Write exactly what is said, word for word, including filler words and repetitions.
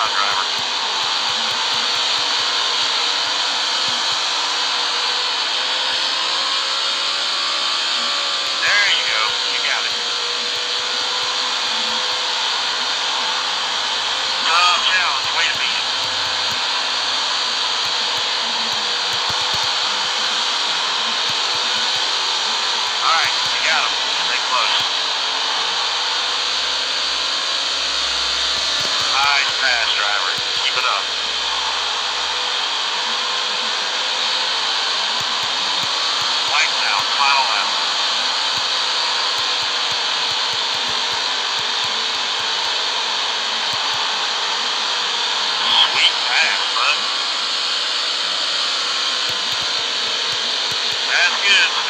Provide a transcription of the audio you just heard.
job, driver. There you go. You got it. Tough challenge. Way to beat it. All right, you got him. Stay close. Nice pass, driver. Keep it up. Lights out. Final lap. Sweet pass, bud. That's good.